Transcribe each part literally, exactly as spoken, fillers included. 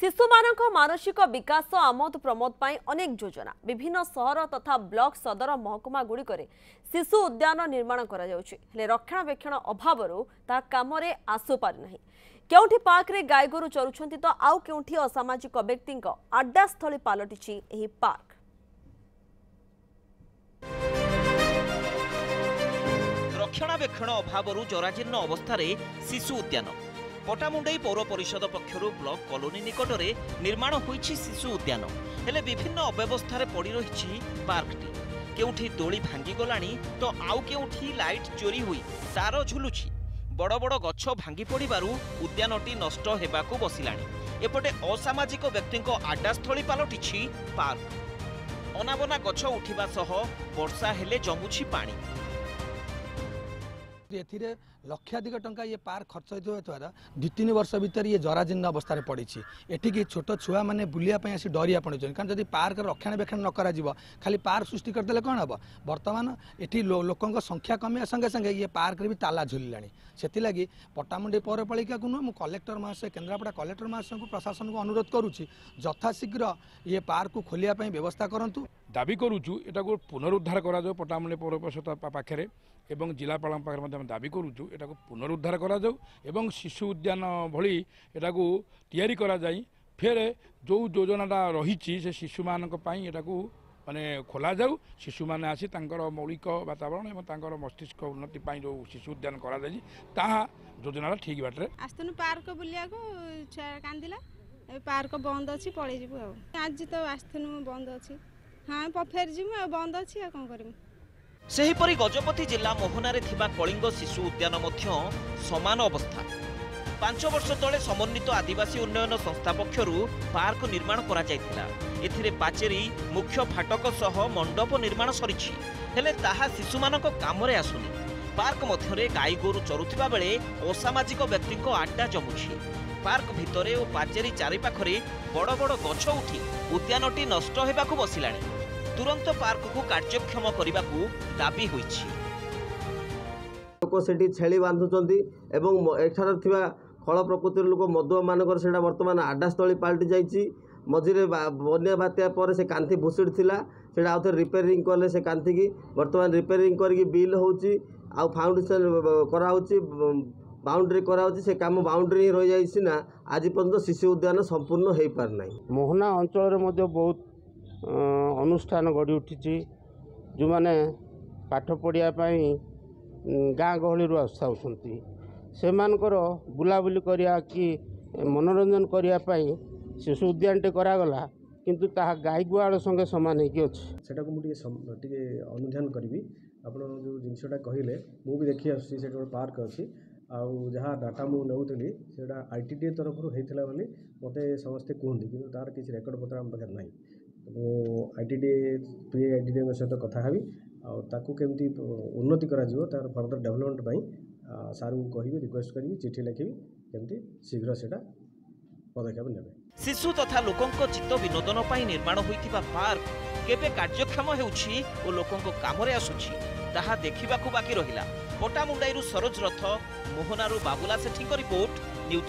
शिशु मानक मानसिक विकास आमोद प्रमोद पाई अनेक योजना विभिन्न सहर तथा ब्लॉक सदर महकुमा गुड़िक शिशु उद्यान निर्माण करा जाउछि हेले रक्षणाबेक्षण अभावरु ता कामरे आसु पारि नाही। केउठी पार्क रे गाय गोरु चरुछंती तो आउ केउठी असामाजिक व्यक्तिंक अड्डा स्थली पालटिछि एही पार्क। रक्षणाबेक्षण अभावरु जराजीर्ण अवस्था शिशु उद्यान पटामुंडई पौर परिषद पक्षरु ब्लॉक कॉलोनी निकटरे निर्माण होईछि शिशु उद्यान हेले विभिन्न अव्यवस्था पड़ी रही पार्कटी केउठी दोली भांगी गलानी तो आउ केउठी लाइट चोरी हुई तार झुलुछि बड़ बड़ गछ भांगी पड़िबारु उद्यानटी नष्ट हेबाकु बसिलानी। एपटे असामाजिक व्यक्तिंक आड्डास्थली पालटिछि पार्क अनाबना गछ उठिबा सह वर्षा हेले जमुछि पानी। एथिरे लक्षाधिक टंका ये पार्क खर्च होता दु तीन वर्ष भितर ये जराजीर्ण अवस्था पड़ी एठिकी छोट छुआ मैंने बुलिया आसी डरिया पड़े कारण जब पार्क रक्षणाबेक्षण न करा खाली पार्क सृष्टि करदे कौन हम बर्तमान ये लोकों संख्या कमिया संगे संगे ये पार्क भी ताला झुलिला से पटामुंडई पौरपालिका को नुह कलेक्टर महाशय केन्द्रापड़ा कलेक्टर महाशय को प्रशासन को अनुरोध करुच्ची यथाशीघ्र ये पार्क को खोलिया व्यवस्था करूँ दाबी करुचु एटा को पुनरुद्धार करा जाओ पटामुंडई पौर परिषद पाखे एवं जिलापाल पाखे दाबी करुचु एटा को पुनरुद्धार करा जाओ एवं शिशु उद्यान भली एटा को तैयारी करा जाई फेर जो योजनाटा रही से शिशु मानक पई एटा को माने खोला जाऊ शिशु माने आसी तांकर मौलिक वातावरण एवं तांकर मस्तिष्क उन्नति पई जो शिशु उद्यान करा जाई ताहा योजनाटा ठीक बाटरे आस्तनु पार्क बुलिया को कांदिला पार्क बंद अछि पळै जिवु आज तो आस्तनु बंद अछि हां पफेर जिवु बंद अछि आ कोन करिमु। सेहीपरि गजपति जिला मोहनारे थिबा कलिंग शिशु उद्यान मध्य समान अवस्था पांच वर्ष तले समन्वित आदिवासी उन्नयन संस्था पक्षरु पार्क निर्माण करा जायतिला एथिरे पाचेरी मुख्य फाटक सह मंडप निर्माण सरिछि हेले ताहा शिशु मानक कामरे आसुनी। पार्क मध्यरे गाई गोरु चरुथिबा बेले असामाजिक व्यक्तिंक आड्डा जमुछि पार्क भितरे ओ पाचेरी चारि पाखरे बड़ बड़ गछ उठी उद्यानटी नष्ट हेबाकु बसिलानी तुरंत पार्क को कार्यक्षम करने को दाबी होईछि। लोक सेठी छेली बांधुचंती एवं एठार थिबा खळ प्रकृतिर लोक मधुआ मानकर सेटा वर्तमान आड्डास्थली पाल्टी जाइछि मझिरे बन्या बात्या पर से कांथी भुसिड थिला सेटा आउथे रिपेयरिंग करले से कांथी की वर्तमान रिपेयरिंग करके बिल होउछि आ फाउंडेशन करा होउछि बाउंड्री करा होउछि से काम बाउंड्री रहि जाइछि ना आज पर्यंत शिशु उद्यान संपूर्ण हेई पार नै। मोहना अंचल रे मध्ये बहुत अनुष्ठान गढ़ी उठी जो मैंने पाठ पढ़िया गाँ गहली आसुँच से बुलाबुली करिया कि मनोरंजन करने शिशु उद्यान टे करागला किंतु ताहा गाई गुआल संगे सामान होगी अच्छे से अनुध्यान करी आप जो जिनसा कहले मुझे देखी आसी पार्क अच्छी आउ जहाँ डाटा मुझे नौली से आई टी डी तरफ होता बोली मत समस्ते कहते कि तार किसी रेकर्ड पत्र आम पाखे ना I T D P I T D सहित कथा हेबी आमती उन्नति तार फर्दर डेभलपमेंट सार को कहि रिक्वेस्ट करी चिठी लिखी केमती शीघ्र से पदक्षेप ने। शिशु तथा लोकों चित्त विनोदन पाई निर्माण होइथिबा पार्क केबे कार्यक्षम हेउछि ओ लोकों कामरे आसुछि ताहा देखिबाकू बाकी रहिला। पटामुंडाईरु सरोज रथ मोहनारु बाबुला सेठीक रिपोर्ट न्यूज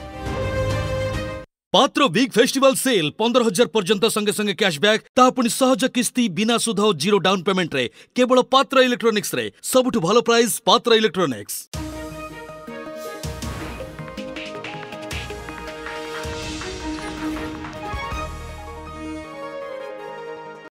सेवन। पात्र बिग फेस्टिवल सेल पंद्रह हजार पर्यंत संगे संगे कैशबैक तापुनी सहज किस्ती बिना सुध जीरो डाउन पेमेंट रे केवल पात्र इलेक्ट्रॉनिक्स रे सबुठ भलो प्राइस पात्र इलेक्ट्रॉनिक्स।